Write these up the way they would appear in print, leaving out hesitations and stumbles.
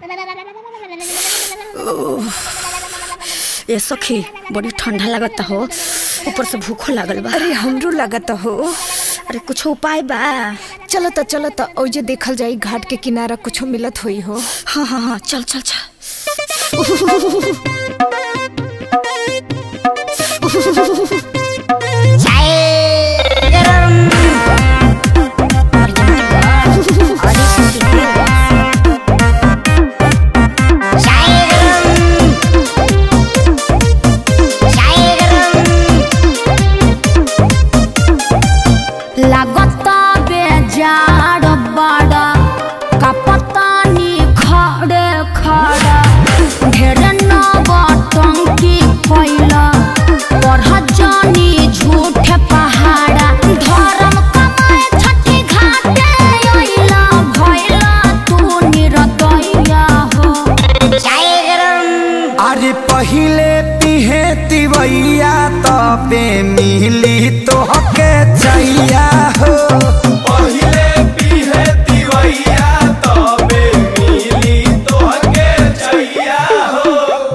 ए सखी बड़ी ठंडा लगता हो, ऊपर से भूखो लागल बा। अरे हमरो लगता हो। अरे कुछ उपाय बा? चलो त ओजे देखल जाई, घाट के किनारा कुछ मिलत होई हो। हाँ हाँ हाँ चल चल चल। लागता बेजार बड़ा कपतानी खड़े खड़ा ढेर नौटंकी फैला पढ़ जानी झूठ पहाड़ा धर्म कमाए छठी घाटे अइला भइला तू निरदैया हो। अरे पहिले पिहे तिवैया तबे मिली तोहके चैया हो। पहिले पिहे तिवैया तबे मिली तोहके चैया हो।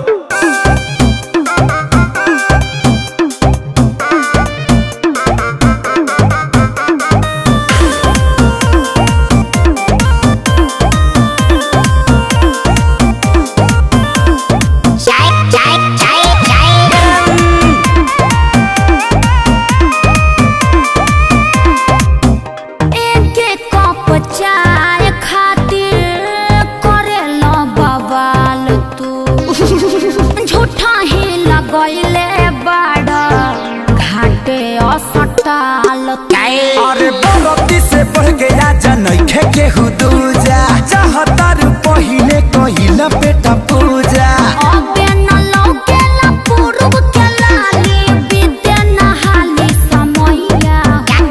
चाय खातिर करेला बवाल तू झूठा ही लगैले बड़ा घाटे असटाल। अरे बरती से बढ़ गया जनैखे केहू दूजा चाहतार पहिले कहिला बेटा पूजा। अबे न लौकेला पूरब के लाली विद्या नहाली समैया।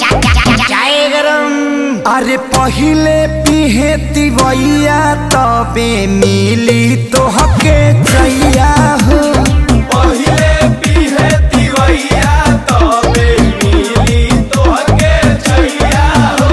अरे पहिले पिहे तिवैया तबे मिली तोहके चैया हो। पहिले पिहे तिवैया तबे मिली तोहके चैया हो।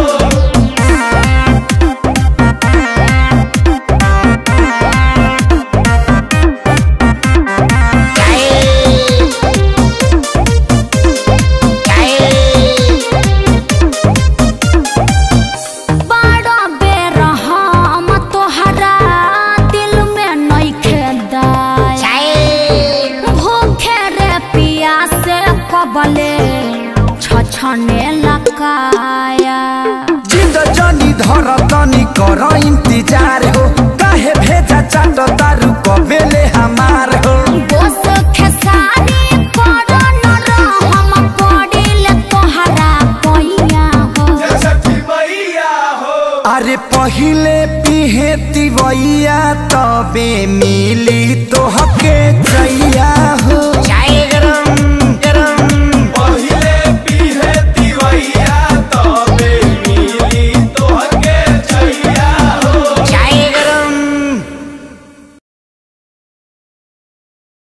बड़ा बेरहम तोहरा दिल में नइखे दाया भूखे रे पियासे कबले छछने लकाया। जिद जनी धर तनी कर इंतजार हो, काहे भेजा चाट तारू कबेले हमार हो। बोस खेसारी करो न रहम पड़िल तोहरा पैया हो। छठी मैया हो। अरे पहिले पिहे तिवैया तबे मिली